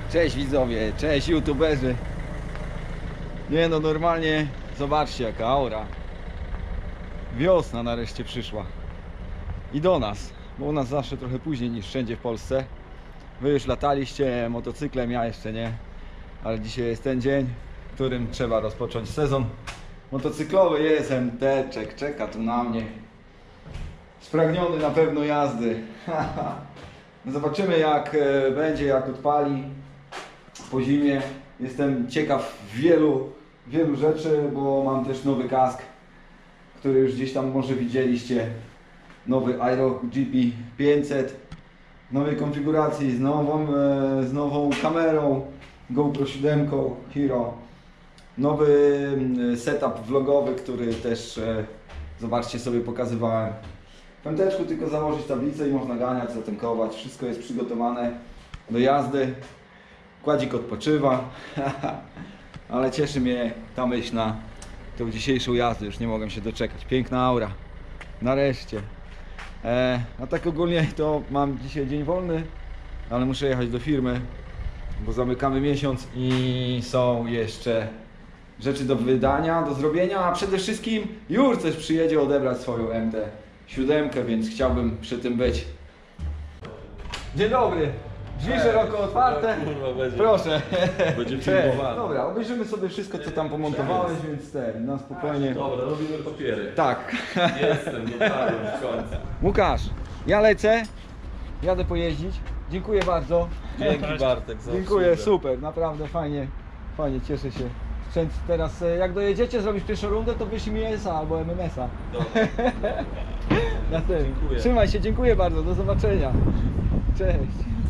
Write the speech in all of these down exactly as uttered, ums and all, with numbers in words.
Cześć widzowie, cześć youtuberzy. Nie no, normalnie zobaczcie jaka aura. Wiosna nareszcie przyszła. I do nas, bo u nas zawsze trochę później niż wszędzie w Polsce. Wy już lataliście motocyklem, ja jeszcze nie. Ale dzisiaj jest ten dzień, w którym trzeba rozpocząć sezon motocyklowy. Jest M T, czek, czeka tu na mnie. Spragniony na pewno jazdy. Zobaczymy jak będzie, jak odpali po zimie. Jestem ciekaw wielu, wielu rzeczy, bo mam też nowy kask, który już gdzieś tam może widzieliście. Nowy iRock G P pięćset. W nowej konfiguracji, z nową, z nową kamerą GoPro siedem Hero. Nowy setup vlogowy, który też zobaczcie sobie pokazywałem. W pęteczku tylko założyć tablicę i można ganiać, zatankować. Wszystko jest przygotowane do jazdy. Kładzik odpoczywa. Ale cieszy mnie ta myśl na tą dzisiejszą jazdę. Już nie mogę się doczekać. Piękna aura. Nareszcie. E, a tak ogólnie to mam dzisiaj dzień wolny, ale muszę jechać do firmy, bo zamykamy miesiąc i są jeszcze rzeczy do wydania, do zrobienia, a przede wszystkim już coś przyjedzie odebrać swoją M T siedem, więc chciałbym przy tym być. Dzień dobry! Drzwi Ej, szeroko otwarte. Kurwa, będzie, proszę. Będzie filmowane. Dobra, obejrzymy sobie wszystko co tam pomontowałeś, więc ten, na spokojnie. Dobra, robimy papiery. Tak. Jestem, dotarłem w końcu. Łukasz, ja lecę. Jadę pojeździć. Dziękuję bardzo. Dzięki Bartek za Dziękuję, obsługę. super, naprawdę fajnie. Fajnie, cieszę się. Sprzęt teraz, jak dojedziecie, zrobisz pierwszą rundę, to wyślij mi S A albo M M S a. Dobra. Na tym. Dziękuję. Trzymaj się, dziękuję bardzo, do zobaczenia. Cześć.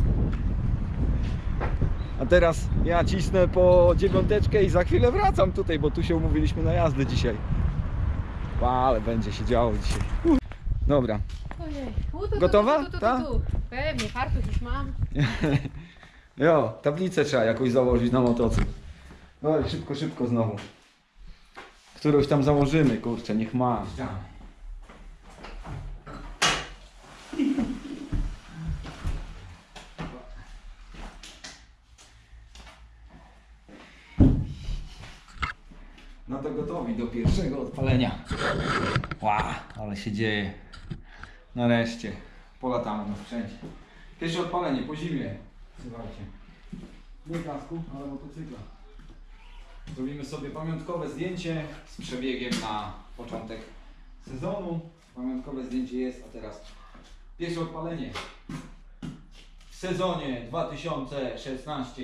A teraz ja cisnę po dziewiąteczkę i za chwilę wracam tutaj, bo tu się umówiliśmy na jazdę dzisiaj. Wow, ale będzie się działo dzisiaj. Uh. Dobra. Ojej. U, tu, Gotowa? Tu, tu, tu, tu, Ta? tu. Pewnie, fartuch już mam. Jo, tablicę trzeba jakoś założyć na motocykl. No szybko, szybko znowu. Którąś tam założymy, kurczę, niech ma. No to gotowi do pierwszego odpalenia. Wow, ale się dzieje. Nareszcie polatamy na sprzęcie. Pierwsze odpalenie po zimie. Słuchajcie. Nie kasku, ale motocykla. Zrobimy sobie pamiątkowe zdjęcie z przebiegiem na początek sezonu. Pamiątkowe zdjęcie jest, a teraz pierwsze odpalenie w sezonie dwa tysiące szesnastym.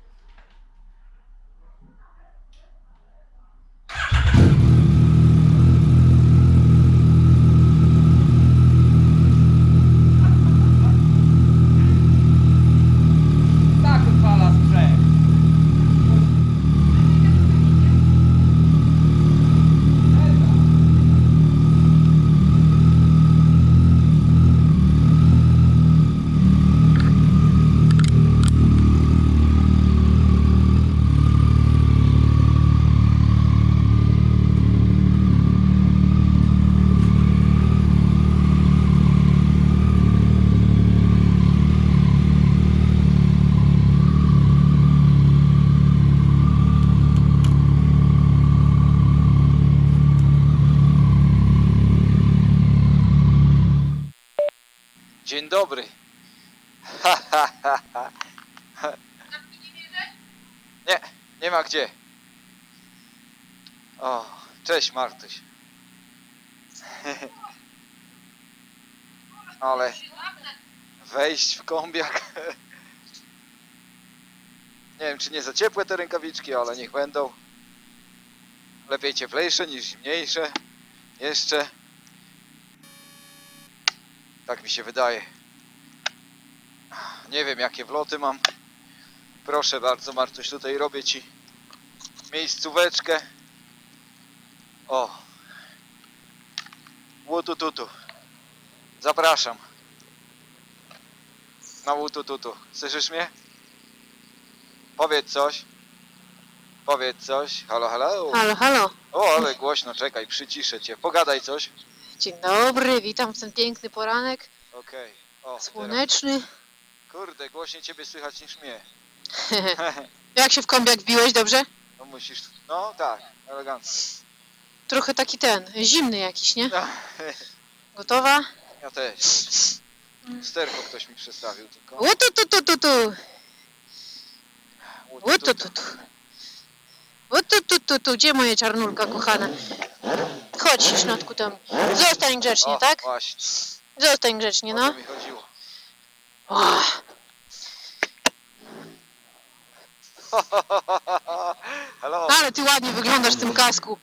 Dzień dobry. Nie, nie ma gdzie. O, cześć Martuś. Ale wejść w kombiak. Nie wiem czy nie za ciepłe te rękawiczki, ale niech będą. Lepiej cieplejsze niż zimniejsze. Jeszcze. Tak mi się wydaje. Nie wiem jakie wloty mam. Proszę bardzo Martuś, tutaj robię ci miejscóweczkę. O. Łutututu. Zapraszam. Na łutututu. Słyszysz mnie? Powiedz coś. Powiedz coś. Halo, halo. Halo, halo. O, ale głośno, czekaj, przyciszę cię. Pogadaj coś. Dzień dobry, witam w ten piękny poranek. Okej. O, Słoneczny. teraz. Kurde, głośniej ciebie słychać niż mnie. Jak się w kombiak wbiłeś, dobrze? No musisz... No tak, elegancko. Trochę taki ten, zimny jakiś, nie? Gotowa? Ja też. Sterko ktoś mi przestawił tylko. Łutu tu tu tu tu. Łutu, Łutu tutu. tu tu. Łutu tu tu tu. Gdzie moja czarnulka kochana? Chodź, Śnotku, tam. Zostań grzecznie, O, tak? właśnie. Zostań grzecznie, O to no. mi chodziło. O, Halo, ale ty ładnie wyglądasz w tym kasku.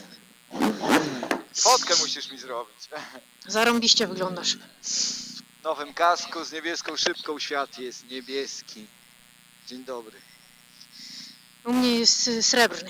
fotkę musisz mi zrobić. Zarąbiście wyglądasz. W nowym kasku z niebieską szybką świat jest niebieski. Dzień dobry. U mnie jest y, srebrny.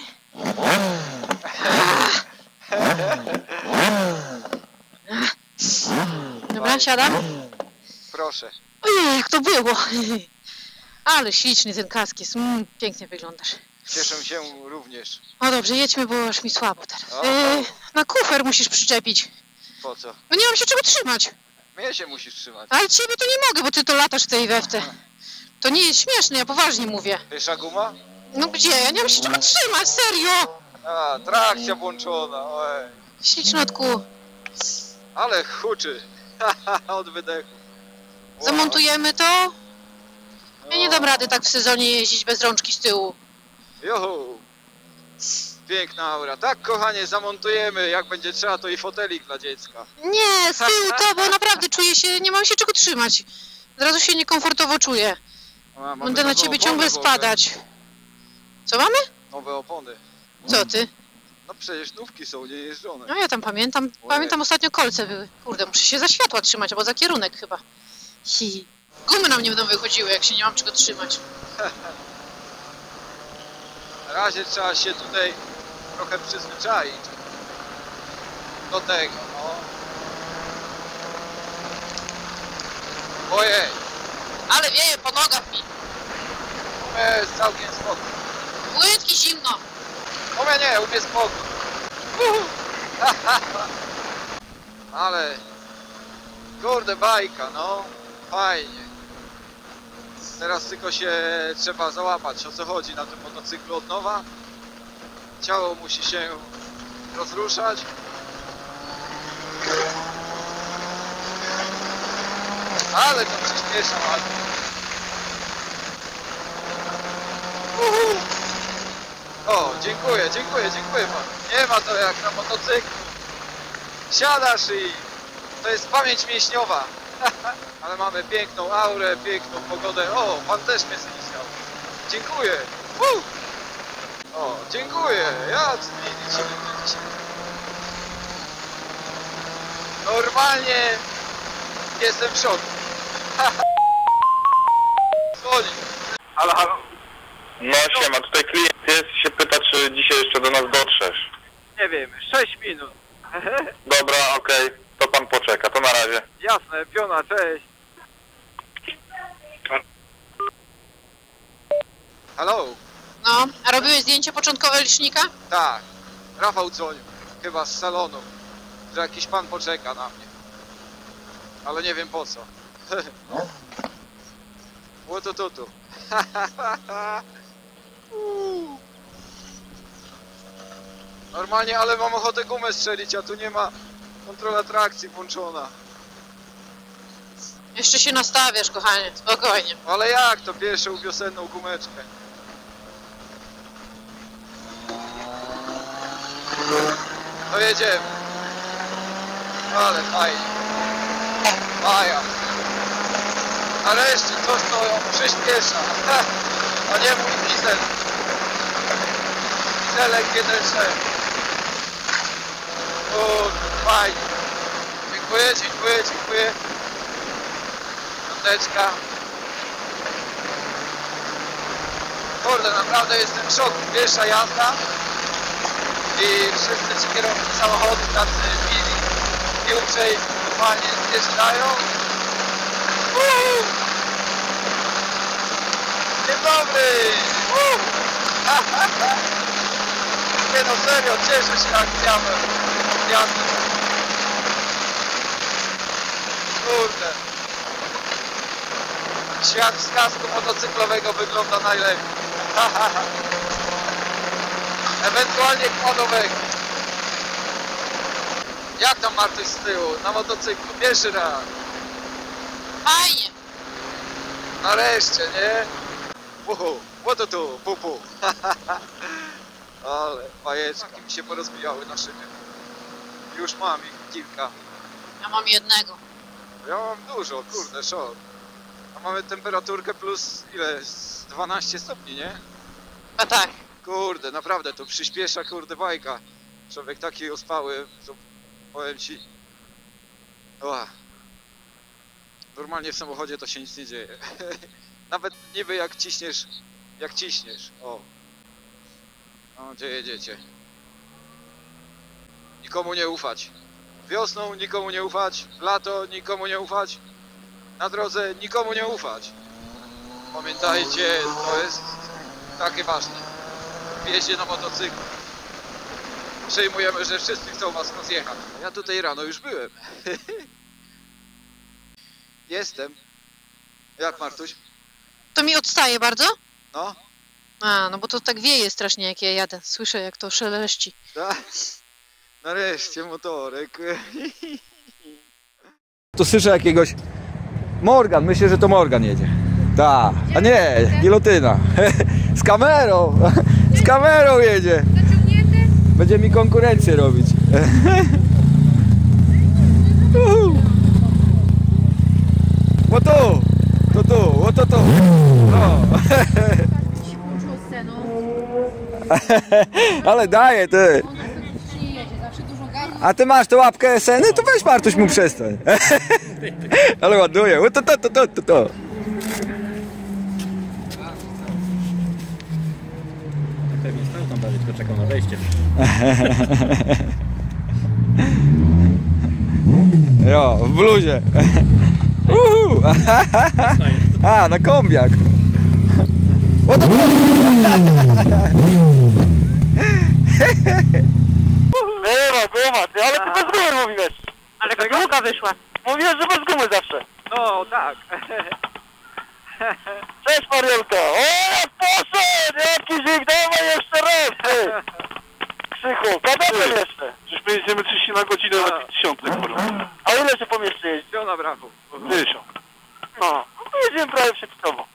Dobra, siadam. Proszę. Ojej, jak to było. Ale śliczny ten kask jest. Mm, pięknie wyglądasz. Cieszę się również. O dobrze, jedźmy, bo aż mi słabo teraz. O, Yy, na kufer musisz przyczepić. Po co? No nie mam się czego trzymać. Mnie się musisz trzymać. Ale ciebie to nie mogę, bo ty to latasz w tej wewce. To nie jest śmieszne, ja poważnie mówię. Pierwsza guma? No gdzie? Ja nie mam się czego trzymać, serio. A, trakcja włączona. Ojej. Ślicznotku, Ale huczy. Od wydechu. Wow. zamontujemy to. Ja nie O. dam rady tak w sezonie jeździć bez rączki z tyłu. Juhu. Piękna aura. Tak, kochanie, zamontujemy. Jak będzie trzeba, to i fotelik dla dziecka. Nie, z tyłu to, bo naprawdę czuję się, nie mam się czego trzymać. Od razu się niekomfortowo czuję. A, mamy Będę na nowe ciebie opony ciągle w ogóle. spadać. Co mamy? Nowe opony. Co ty? No przecież nówki są niejeżdżone. No ja tam pamiętam, pamiętam ostatnio kolce były. Kurde, muszę się za światła trzymać, albo za kierunek chyba. Hi. Gumy nam nie będą wychodziły, jak się nie mam czego trzymać. Na razie trzeba się tutaj trochę przyzwyczaić do tego, no. Ojej, Ale wieje po nogach mi. u mnie jest całkiem spokój. Łydki zimno. U mnie nie, u mnie spokój. Ale, kurde bajka, no. Fajnie. Teraz tylko się trzeba załapać, o co chodzi na tym motocyklu od nowa. Ciało musi się rozruszać. Ale to przyspiesza ładnie. Uhu. O, dziękuję, dziękuję, dziękuję panu. Nie ma to jak na motocyklu. Siadasz i to jest pamięć mięśniowa. Ale mamy piękną aurę, piękną pogodę. O, pan też mnie zniszczał. Dziękuję. Uh! O, dziękuję. Ja widzicie, widzicie. Normalnie jestem w szoku. Dzwoni. Halo, halo. No siema, tutaj klient jest i się pyta, czy dzisiaj jeszcze do nas dotrzesz. Nie wiem, sześć minut. Dobra, okej, to pan poczeka, to na razie. Jasne, piona, cześć. Halo? No, a robiłeś zdjęcie początkowe licznika? Tak, Rafał dzwonił, chyba z salonu, że jakiś pan poczeka na mnie. Ale nie wiem po co. Łutu tutu. Uuu. Normalnie, ale mam ochotę gumę strzelić, a tu nie ma kontrola trakcji włączona. Jeszcze się nastawiasz, kochanie, spokojnie. Ale jak to pierwszą wiosenną gumeczkę? To jedziemy. Ale fajnie. Maja. Nareszcie coś, co ją przyspiesza. A nie mój diesel. Dieselek jeden sześć. Kurde, fajnie. Dziękuję, dziękuję, dziękuję. Piąteczka. Kurde, naprawdę jestem w szoku. Pierwsza jazda i wszyscy ci kierowcy samochodów tacy mili i uprzejmi normalnie zjeżdżają. Uuu! Dzień dobry! Uuu! Ha, ha, ha. Nie no serio, cieszę się jak diabeł. Diabeł. Kurde. Świat z kasku motocyklowego wygląda najlepiej. Ewentualnie kładowego. Jak tam Martuś z tyłu? Na motocyklu, pierwszy raz. Fajnie. Nareszcie, nie? Uhu, łoto tu, pupu. Ale bajeczki mi się porozbijały na szybie. Już mam ich kilka. Ja mam jednego. Ja mam dużo, kurde, szok. A mamy temperaturkę plus ile? Z dwanaście stopni, nie? A tak. Kurde, naprawdę to przyspiesza, kurde, bajka. Człowiek taki ospały, że powiem ci. Ła. Normalnie w samochodzie to się nic nie dzieje. Nawet niby jak ciśniesz, jak ciśniesz. O. O, gdzie jedziecie? Nikomu nie ufać. Wiosną nikomu nie ufać, w lato nikomu nie ufać, na drodze nikomu nie ufać. Pamiętajcie, to jest takie ważne. W jeździe na motocyklu. Przejmujemy, że wszyscy chcą was rozjechać. Ja tutaj rano już byłem. Jestem. Jak Martuś? To mi odstaje bardzo? No? A, no bo to tak wieje strasznie jak ja jadę. Słyszę jak to szeleści. Tak? Nareszcie motorek. Tu słyszę jakiegoś... Morgan, myślę, że to Morgan jedzie. Tak, a nie, gilotyna. Z kamerą, z kamerą jedzie. Będzie mi konkurencję robić. O tu, to tu, o to tu. No. Ale daje ty. A ty masz tę łapkę S N? To weź Martuś mu przestań. Ale ładuje. O to, to, to, to, to, to. Pewnie stał tam dalej, tylko czekał na wejście. Jo, w bluzie. Uhu. A, na kombiak. O to, to. Bywa, bywa, ty, ale ty bez gumy mówiłeś. Ale gumka wyszła. Mówiłeś, że bez gumy zawsze. No, tak. Cześć Mariolka. O, jak poszedł! Jaki zik, dawaj jeszcze raz, ty. Krzychu, kadatem jeszcze. Przecież my jedziemy trzydzieści na godzinę na tysiące, kurwa. A ile się pomieści jeździ? Wziął na brachu. tysiąc. No, no to jedziemy prawie przeciwko.